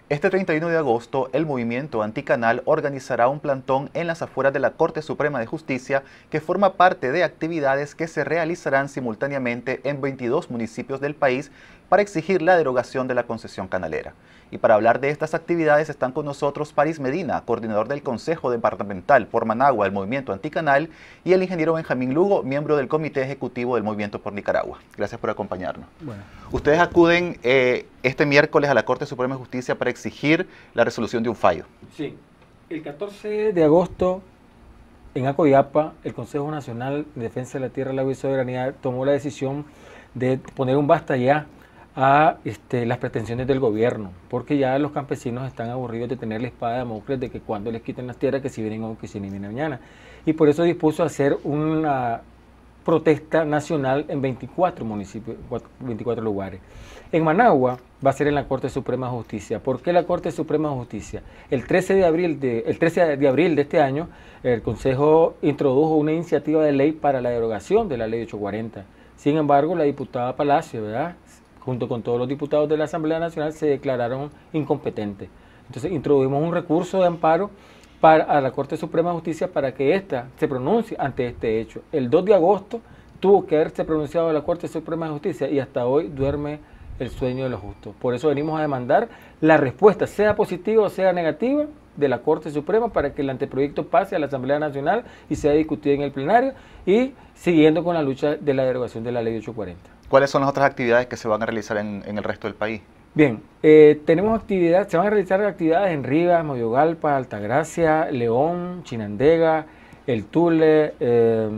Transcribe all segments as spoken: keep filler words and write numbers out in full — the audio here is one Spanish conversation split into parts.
Este treinta y uno de agosto, el movimiento Anticanal organizará un plantón en las afueras de la Corte Suprema de Justicia que forma parte de actividades que se realizarán simultáneamente en veintidós municipios del país para exigir la derogación de la concesión canalera. Y para hablar de estas actividades están con nosotros París Medina, coordinador del Consejo Departamental por Managua del Movimiento Anticanal, y el ingeniero Benjamín Lugo, miembro del Comité Ejecutivo del Movimiento por Nicaragua. Gracias por acompañarnos. Bueno. Ustedes acuden eh, este miércoles a la Corte Suprema de Justicia para exigir la resolución de un fallo. Sí, el catorce de agosto en Acoyapa, el Consejo Nacional de Defensa de la Tierra, el Agua y Soberanía tomó la decisión de poner un basta ya a este, las pretensiones del gobierno, porque ya los campesinos están aburridos de tener la espada de Damocles de que cuando les quiten las tierras, que si vienen hoy, que si vienen mañana. Y por eso dispuso hacer una protesta nacional en veinticuatro municipios, veinticuatro lugares. En Managua va a ser en la Corte Suprema de Justicia. ¿Por qué la Corte Suprema de Justicia? El trece de abril de, el trece de abril de este año, el Consejo introdujo una iniciativa de ley para la derogación de la ley ochocientos cuarenta. Sin embargo, la diputada Palacio, ¿verdad?, junto con todos los diputados de la Asamblea Nacional, se declararon incompetentes. Entonces introdujimos un recurso de amparo para, a la Corte Suprema de Justicia para que ésta se pronuncie ante este hecho. El dos de agosto tuvo que haberse pronunciado la Corte Suprema de Justicia y hasta hoy duerme el sueño de los justos. Por eso venimos a demandar la respuesta, sea positiva o sea negativa, de la Corte Suprema para que el anteproyecto pase a la Asamblea Nacional y sea discutido en el plenario, y siguiendo con la lucha de la derogación de la ley ochocientos cuarenta. ¿Cuáles son las otras actividades que se van a realizar en, en el resto del país? Bien, eh, tenemos actividades, se van a realizar actividades en Rivas, Moyogalpa, Altagracia, León, Chinandega, El Tule, eh,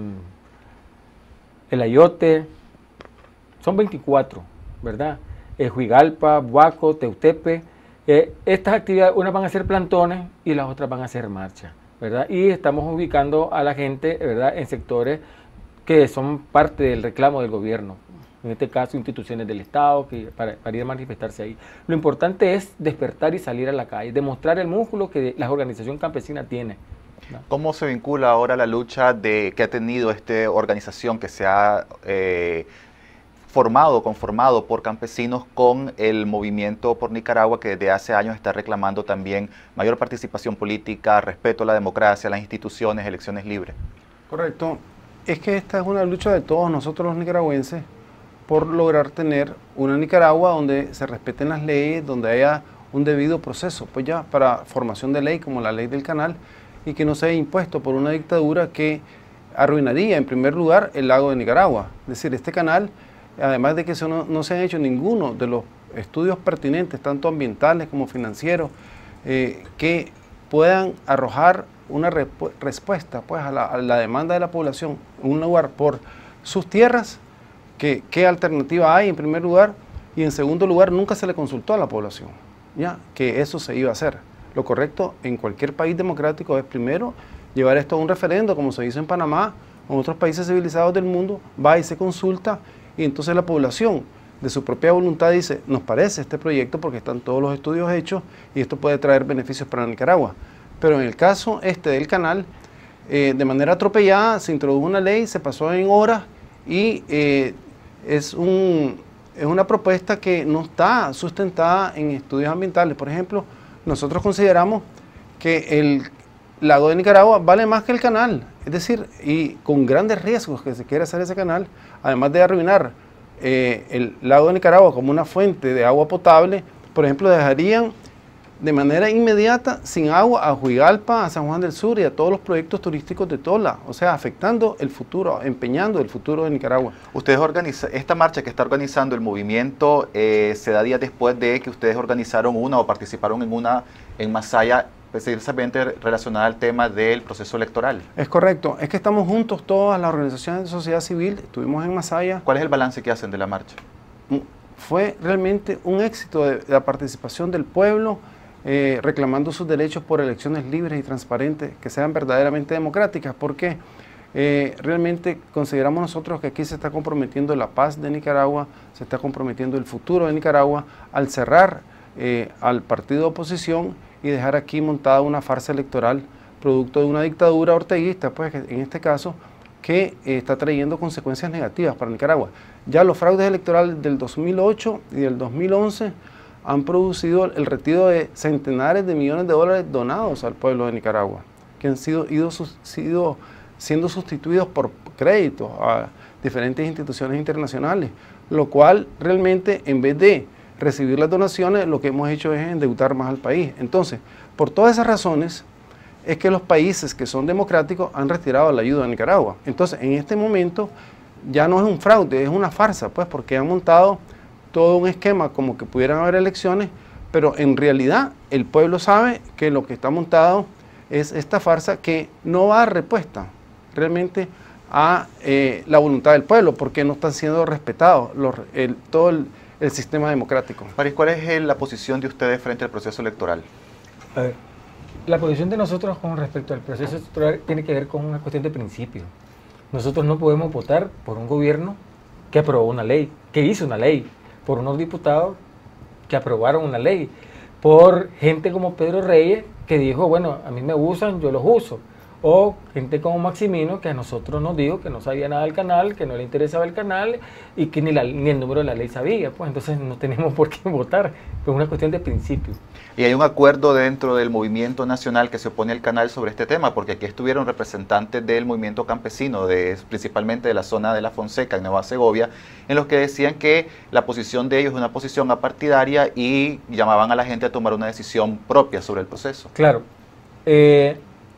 El Ayote, son veinticuatro, ¿verdad? Eh, Huigalpa, Buaco, Teutepe. Eh, estas actividades, unas van a ser plantones y las otras van a ser marchas, ¿verdad? Y estamos ubicando a la gente, ¿verdad?, en sectores que son parte del reclamo del gobierno. En este caso, instituciones del Estado, que para, para ir a manifestarse ahí. Lo importante es despertar y salir a la calle, demostrar el músculo que la organización campesina tiene, ¿no? ¿Cómo se vincula ahora la lucha de, que ha tenido esta organización que se ha eh, formado, conformado por campesinos con el movimiento por Nicaragua, que desde hace años está reclamando también mayor participación política, respeto a la democracia, las instituciones, elecciones libres? Correcto. Es que esta es una lucha de todos nosotros los nicaragüenses por lograr tener una Nicaragua donde se respeten las leyes, donde haya un debido proceso, pues ya para formación de ley como la ley del canal, y que no sea impuesto por una dictadura que arruinaría en primer lugar el lago de Nicaragua. Es decir, este canal, además de que eso no, no se han hecho ninguno de los estudios pertinentes, tanto ambientales como financieros, eh, que puedan arrojar una respuesta pues, a, la, a la demanda de la población, un lugar por sus tierras. Que, ¿Qué alternativa hay en primer lugar? Y en segundo lugar, nunca se le consultó a la población, ¿ya?, que eso se iba a hacer. Lo correcto en cualquier país democrático es primero llevar esto a un referendo, como se hizo en Panamá o en otros países civilizados del mundo, va y se consulta, y entonces la población de su propia voluntad dice, nos parece este proyecto porque están todos los estudios hechos y esto puede traer beneficios para Nicaragua. Pero en el caso este del canal, eh, de manera atropellada se introdujo una ley, se pasó en horas y eh, Es, un, es una propuesta que no está sustentada en estudios ambientales. Por ejemplo, nosotros consideramos que el lago de Nicaragua vale más que el canal, es decir, y con grandes riesgos que se quiere hacer ese canal, además de arruinar eh, el lago de Nicaragua como una fuente de agua potable. Por ejemplo, dejarían de manera inmediata sin agua a Huigalpa, a San Juan del Sur y a todos los proyectos turísticos de Tola, o sea, afectando el futuro, empeñando el futuro de Nicaragua. Ustedes organizan, esta marcha que está organizando el movimiento eh, se da días después de que ustedes organizaron una o participaron en una en Masaya, precisamente relacionada al tema del proceso electoral. Es correcto, es que estamos juntos todas las organizaciones de sociedad civil, estuvimos en Masaya. ¿Cuál es el balance que hacen de la marcha? Fue realmente un éxito de la participación del pueblo, Eh, reclamando sus derechos por elecciones libres y transparentes, que sean verdaderamente democráticas, porque eh, realmente consideramos nosotros que aquí se está comprometiendo la paz de Nicaragua, se está comprometiendo el futuro de Nicaragua, al cerrar eh, al partido de oposición y dejar aquí montada una farsa electoral, producto de una dictadura orteguista, pues en este caso, que eh, está trayendo consecuencias negativas para Nicaragua. Ya los fraudes electorales del dos mil ocho y del dos mil once han producido el retiro de centenares de millones de dólares donados al pueblo de Nicaragua, que han sido, ido, sido siendo sustituidos por créditos a diferentes instituciones internacionales, lo cual realmente, en vez de recibir las donaciones, lo que hemos hecho es endeudar más al país. Entonces, por todas esas razones, es que los países que son democráticos han retirado la ayuda a Nicaragua. Entonces, en este momento, ya no es un fraude, es una farsa, pues, porque han montado todo un esquema como que pudieran haber elecciones, pero en realidad el pueblo sabe que lo que está montado es esta farsa que no va a dar respuesta realmente a eh, la voluntad del pueblo, porque no están siendo respetados los, el, todo el, el sistema democrático. París, ¿cuál es el, la posición de ustedes frente al proceso electoral? A ver, la posición de nosotros con respecto al proceso electoral tiene que ver con una cuestión de principio. Nosotros no podemos votar por un gobierno que aprobó una ley, que hizo una ley, por unos diputados que aprobaron una ley, por gente como Pedro Reyes que dijo, bueno, a mí me usan, yo los uso, o gente como Maximino que a nosotros nos dijo que no sabía nada del canal, que no le interesaba el canal y que ni, la, ni el número de la ley sabía, pues entonces no tenemos por qué votar, es una cuestión de principio. Y hay un acuerdo dentro del movimiento nacional que se opone al canal sobre este tema, porque aquí estuvieron representantes del movimiento campesino, de, principalmente de la zona de La Fonseca, en Nueva Segovia, en los que decían que la posición de ellos es una posición apartidaria y llamaban a la gente a tomar una decisión propia sobre el proceso. Claro. Eh,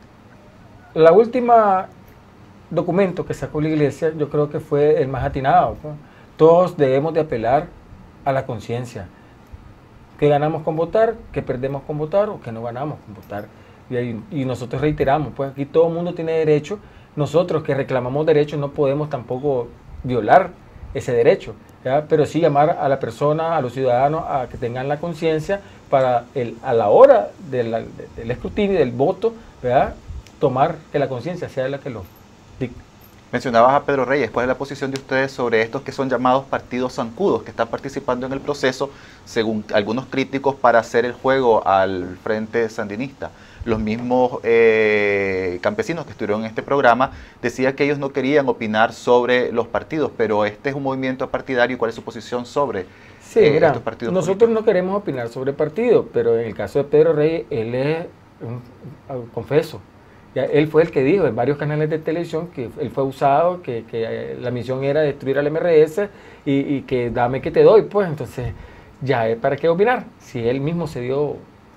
la última documento que sacó la Iglesia yo creo que fue el más atinado, ¿no? Todos debemos de apelar a la conciencia. Que ganamos con votar, que perdemos con votar o que no ganamos con votar. Y, ahí, y nosotros reiteramos, pues aquí todo el mundo tiene derecho. Nosotros que reclamamos derechos no podemos tampoco violar ese derecho, ¿ya? Pero sí llamar a la persona, a los ciudadanos, a que tengan la conciencia para el, a la hora de la, de, del escrutinio, del voto, ¿verdad? Tomar que la conciencia sea la que lo dicte. Mencionabas a Pedro Reyes, ¿cuál es la posición de ustedes sobre estos que son llamados partidos zancudos, que están participando en el proceso, según algunos críticos, para hacer el juego al frente sandinista? Los mismos eh, campesinos que estuvieron en este programa decían que ellos no querían opinar sobre los partidos, pero este es un movimiento partidario. ¿Cuál es su posición sobre sí, eh, mira, estos partidos nosotros políticos? No queremos opinar sobre partidos, pero en el caso de Pedro Reyes, él es, un, un, confeso, ya, él fue el que dijo en varios canales de televisión que él fue usado, que, que la misión era destruir al M R S y, y que dame que te doy, pues entonces ya, ¿para qué opinar? Si él mismo se dio,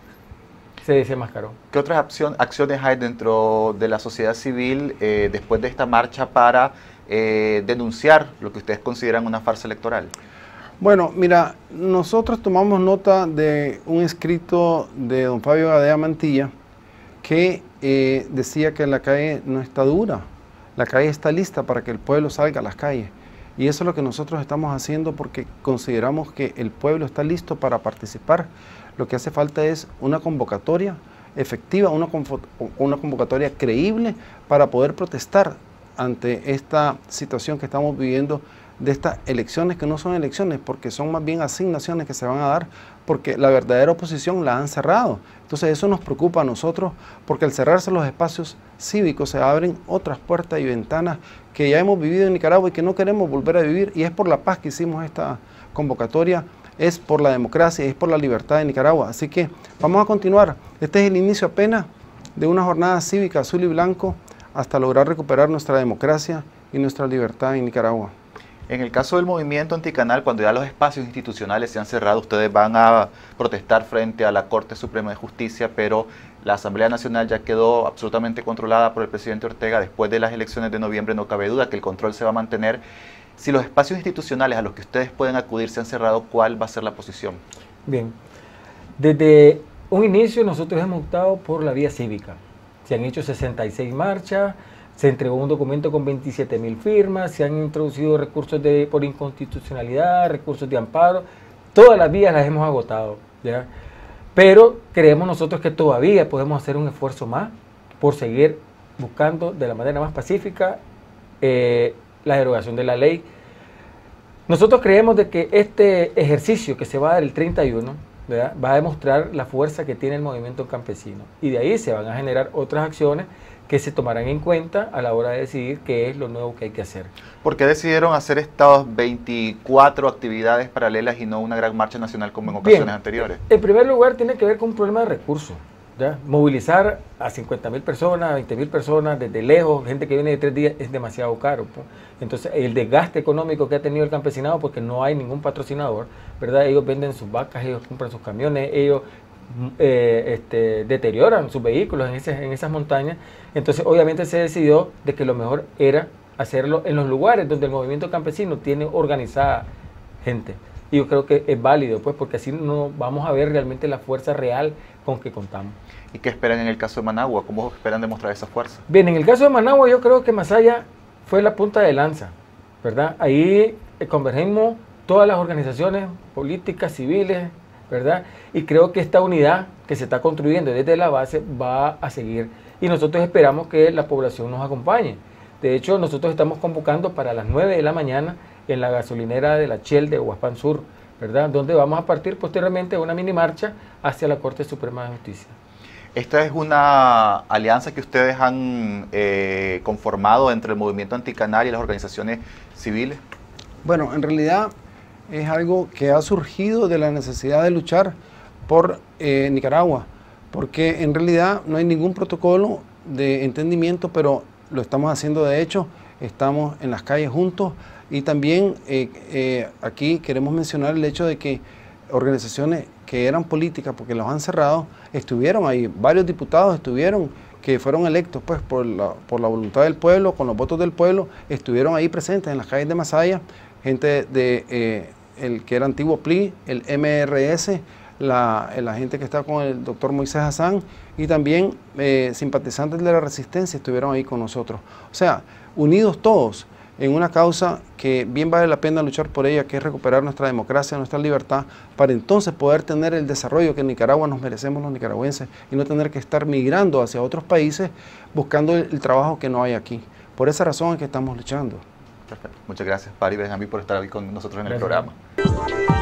se desenmascaró. ¿Qué otras acción, acciones hay dentro de la sociedad civil eh, después de esta marcha para eh, denunciar lo que ustedes consideran una farsa electoral? Bueno, mira, nosotros tomamos nota de un escrito de don Fabio Gadea Mantilla que eh, decía que la calle no está dura, la calle está lista para que el pueblo salga a las calles. Y eso es lo que nosotros estamos haciendo porque consideramos que el pueblo está listo para participar. Lo que hace falta es una convocatoria efectiva, una, una convocatoria creíble para poder protestar ante esta situación que estamos viviendo de estas elecciones que no son elecciones, porque son más bien asignaciones que se van a dar, porque la verdadera oposición la han cerrado. Entonces eso nos preocupa a nosotros, porque al cerrarse los espacios cívicos se abren otras puertas y ventanas que ya hemos vivido en Nicaragua y que no queremos volver a vivir, y es por la paz que hicimos esta convocatoria, es por la democracia, es por la libertad de Nicaragua. Así que vamos a continuar. Este es el inicio apenas de una jornada cívica azul y blanco hasta lograr recuperar nuestra democracia y nuestra libertad en Nicaragua. En el caso del movimiento anticanal, cuando ya los espacios institucionales se han cerrado, ustedes van a protestar frente a la Corte Suprema de Justicia, pero la Asamblea Nacional ya quedó absolutamente controlada por el presidente Ortega. Después de las elecciones de noviembre no cabe duda que el control se va a mantener. Si los espacios institucionales a los que ustedes pueden acudir se han cerrado, ¿cuál va a ser la posición? Bien, desde un inicio nosotros hemos optado por la vía cívica. Se han hecho sesenta y seis marchas, se entregó un documento con veintisiete mil firmas, se han introducido recursos de, por inconstitucionalidad, recursos de amparo, todas las vías las hemos agotado, ¿ya? Pero creemos nosotros que todavía podemos hacer un esfuerzo más por seguir buscando de la manera más pacífica eh, la derogación de la ley. Nosotros creemos de que este ejercicio que se va a dar el treinta y uno ¿verdad?, va a demostrar la fuerza que tiene el movimiento campesino. Y de ahí se van a generar otras acciones que se tomarán en cuenta a la hora de decidir qué es lo nuevo que hay que hacer. ¿Por qué decidieron hacer estas veinticuatro actividades paralelas y no una gran marcha nacional como en ocasiones Bien, anteriores? En primer lugar, tiene que ver con un problema de recursos. ¿Ya? Movilizar a cincuenta mil personas, a veinte mil personas desde lejos, gente que viene de tres días, es demasiado caro, pues. Entonces, el desgaste económico que ha tenido el campesinado, porque no hay ningún patrocinador, ¿verdad? Ellos venden sus vacas, ellos compran sus camiones, ellos eh, este, deterioran sus vehículos en, ese, en esas montañas. Entonces, obviamente se decidió de que lo mejor era hacerlo en los lugares donde el movimiento campesino tiene organizada gente. Y yo creo que es válido, pues, porque así no vamos a ver realmente la fuerza real con que contamos. ¿Y qué esperan en el caso de Managua? ¿Cómo esperan demostrar esa fuerza? Bien, en el caso de Managua yo creo que Masaya fue la punta de lanza, ¿verdad? Ahí eh, convergimos todas las organizaciones políticas, civiles, ¿verdad? Y creo que esta unidad que se está construyendo desde la base va a seguir. Y nosotros esperamos que la población nos acompañe. De hecho, nosotros estamos convocando para las nueve de la mañana en la gasolinera de la Shell de Huaspán Sur, ¿verdad?, donde vamos a partir posteriormente una mini marcha hacia la Corte Suprema de Justicia. ¿Esta es una alianza que ustedes han eh, conformado entre el movimiento anticanal y las organizaciones civiles? Bueno, en realidad es algo que ha surgido de la necesidad de luchar por eh, Nicaragua, porque en realidad no hay ningún protocolo de entendimiento, pero lo estamos haciendo de hecho, estamos en las calles juntos. Y también eh, eh, aquí queremos mencionar el hecho de que organizaciones que eran políticas, porque los han cerrado, estuvieron ahí, varios diputados estuvieron, que fueron electos pues por la, por la voluntad del pueblo, con los votos del pueblo, estuvieron ahí presentes en las calles de Masaya, gente de eh, el que era antiguo P L I, el M R S, la, la gente que está con el doctor Moisés Hassan, y también eh, simpatizantes de la resistencia estuvieron ahí con nosotros. O sea, unidos todos en una causa que bien vale la pena luchar por ella, que es recuperar nuestra democracia, nuestra libertad, para entonces poder tener el desarrollo que en Nicaragua nos merecemos los nicaragüenses y no tener que estar migrando hacia otros países buscando el, el trabajo que no hay aquí. Por esa razón es que estamos luchando. Perfecto. Muchas gracias, Pari Benjamín, por estar aquí con nosotros en el Gracias. programa.